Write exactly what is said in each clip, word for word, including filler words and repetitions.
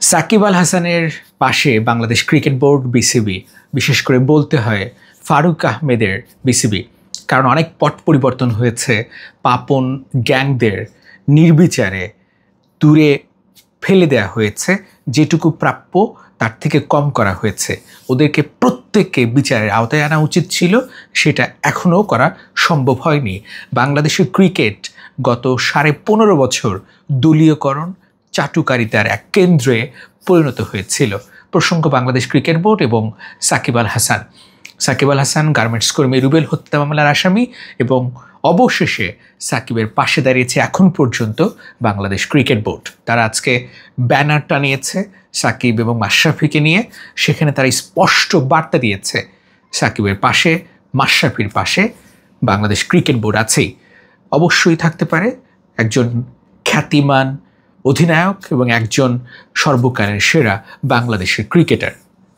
সাকিব আল হাসানের পাশে Bangladesh cricket board BCB, বিশেষ করে বলতে হয় ফারুক আহমেদের বিসিবি, কারণ অনেক পট পরিবর্তন হয়েছে। পাপন গ্যাংদের নির্বিচারে দূরে ফেলে দেওয়া হয়েছে, যেটুকু প্রাপ্য তার থেকে কম করা হয়েছে। ওদেরকে প্রত্যেককে বিচারের আওতায় আনা উচিত ছিল, সেটা এখনও করা সম্ভব হয়নি। বাংলাদেশের ক্রিকেট গত সাড়ে পনেরো বছর দলীয়করণ চাটুকারিতার এক কেন্দ্রে পরিণত হয়েছিল। প্রসঙ্গ বাংলাদেশ ক্রিকেট বোর্ড এবং সাকিব আল হাসান। সাকিব আল হাসান গার্মেন্টস কর্মী রুবেল হত্যা মামলার আসামি, এবং অবশেষে সাকিবের পাশে দাঁড়িয়েছে এখন পর্যন্ত বাংলাদেশ ক্রিকেট বোর্ড। তারা আজকে ব্যানার টানিয়েছে সাকিব এবং মাশরাফিকে নিয়ে। সেখানে তারা স্পষ্ট বার্তা দিয়েছে, সাকিবের পাশে, মাশরাফির পাশে বাংলাদেশ ক্রিকেট বোর্ড আছেই। অবশ্যই থাকতে পারে একজন খ্যাতিমান অধিনায়ক এবং একজন সর্বকালের সেরা বাংলাদেশের ক্রিকেটার।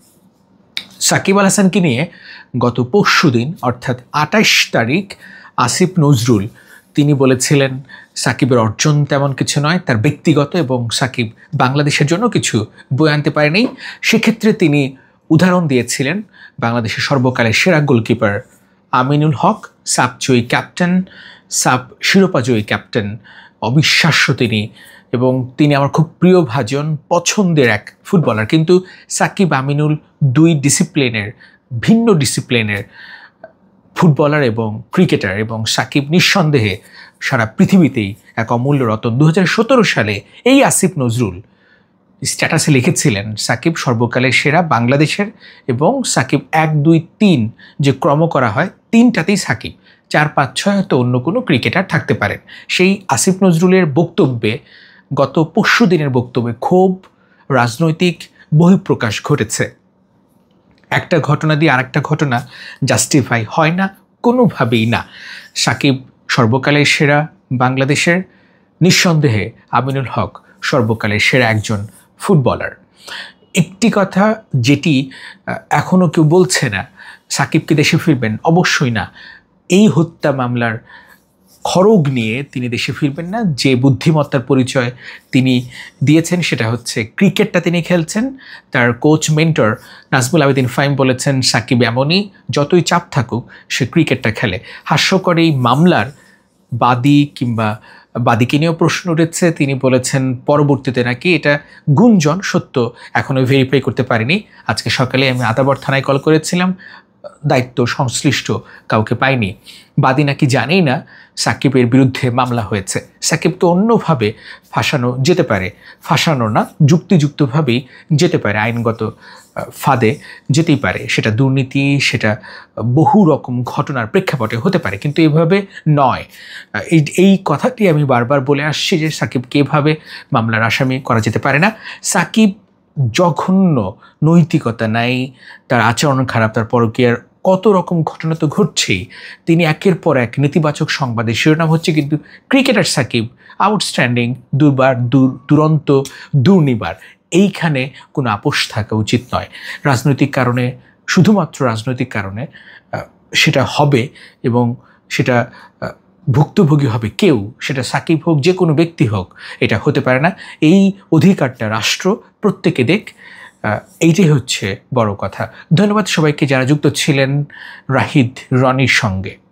সাকিব আল হাসানকে নিয়ে গত পরশু দিন অর্থাৎ আটাইশ তারিখ আসিফ নজরুল তিনি বলেছিলেন সাকিবের অর্জন তেমন কিছু নয়, তার ব্যক্তিগত, এবং সাকিব বাংলাদেশের জন্য কিছু বয়ে আনতে পারেনি। সেক্ষেত্রে তিনি উদাহরণ দিয়েছিলেন বাংলাদেশের সর্বকালের সেরা গোলকিপার আমিনুল হক, সাব জয়ী ক্যাপ্টেন, সাব শিরোপাজয়ী ক্যাপ্টেন, অবিশ্বাস্য তিনি, এবং তিনি আমার খুব প্রিয়ভাজন পছন্দের এক ফুটবলার। কিন্তু সাকিব আমিনুল দুই ডিসিপ্লিনের, ভিন্ন ডিসিপ্লিনের ফুটবলার এবং ক্রিকেটার, এবং সাকিব নিঃসন্দেহে সারা পৃথিবীতেই এক অমূল্য রতন। দু হাজার সতেরো সালে এই আসিফ নজরুল স্ট্যাটাসে লিখেছিলেন সাকিব সর্বকালের সেরা বাংলাদেশের, এবং সাকিব এক দুই তিন যে ক্রম করা হয় তিনটাতেই সাকিব, চার পাঁচ ছয় হয়তো অন্য কোনো ক্রিকেটার থাকতে পারেন। সেই আসিফ নজরুলের বক্তব্যে, গত পরশু দিনের বক্তব্যে ক্ষোভ, রাজনৈতিক বহিঃপ্রকাশ ঘটেছে। একটা ঘটনা দিয়ে আরেকটা ঘটনা জাস্টিফাই হয় না, কোনোভাবেই না। সাকিব সর্বকালের সেরা বাংলাদেশের, নিঃসন্দেহে আমিনুল হক সর্বকালের সেরা একজন ফুটবলার। একটি কথা যেটি এখনও কেউ বলছে না, সাকিবকে দেশে ফিরবেন, অবশ্যই না। এই হত্যা মামলার খড়গ নিয়ে তিনি দেশে ফিরবেন না। যে বুদ্ধিমত্তার পরিচয় তিনি দিয়েছেন সেটা হচ্ছে ক্রিকেটটা তিনি খেলছেন। তার কোচ মেন্টর নাজমুল আবেদিন ফাহিম বলেছেন সাকিব এমনই, যতই চাপ থাকুক সে ক্রিকেটটা খেলে। হাস্যকর এই মামলার বাদী কিংবা বাদীকে নিয়েও প্রশ্ন উঠেছে। তিনি বলেছেন পরবর্তীতে নাকি এটা গুঞ্জন, সত্য এখনও ভেরিফাই করতে পারিনি। আজকে সকালে আমি আদাবর থানায় কল করেছিলাম, দায়িত্ব সংশ্লিষ্ট কাউকে পাইনি। বাদী নাকি জানেই না সাকিবের বিরুদ্ধে মামলা হয়েছে। সাকিবকে অন্যভাবে ফাঁসানো যেতে পারে, ফাঁসানো না, যুক্তিযুক্তভাবেই যেতে পারে, আইনগত ফাঁদে যেতেই পারে। সেটা দুর্নীতি, সেটা বহু রকম ঘটনার প্রেক্ষাপটে হতে পারে, কিন্তু এভাবে নয়। এই এই কথাটি আমি বারবার বলে আসছি যে সাকিবকে এভাবে মামলার আসামি করা যেতে পারে না। সাকিব জঘন্য, নৈতিকতা নাই, তার আচরণ খারাপ, তার পরকীয়ার কত রকম ঘটনা তো ঘটছেই। তিনি একের পর এক নেতিবাচক সংবাদের শিরোনাম হচ্ছে, কিন্তু ক্রিকেটার সাকিব আউটস্ট্যান্ডিং, দুর্বার, দূর দুরন্ত, দুর্নিবার। এইখানে কোনো আপোষ থাকা উচিত নয়। রাজনৈতিক কারণে, শুধুমাত্র রাজনৈতিক কারণে সেটা হবে, এবং সেটা ভুক্তভোগী হবে কেউ, সেটা সাকিব হোক, যে কোনো ব্যক্তি হোক, এটা হতে পারে না। এই অধিকারটা রাষ্ট্র প্রত্যেকে দেখ, এইটাই হচ্ছে বড় কথা। ধন্যবাদ সবাইকে যারা যুক্ত ছিলেন রাহিদ রনির সঙ্গে।